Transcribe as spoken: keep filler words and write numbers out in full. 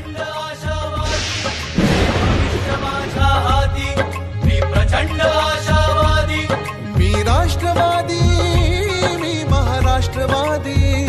प्रचंड आशावादी भविष्य माझ्या हाती मी प्रचंड आशावादी मी राष्ट्रवादी मी महाराष्ट्रवादी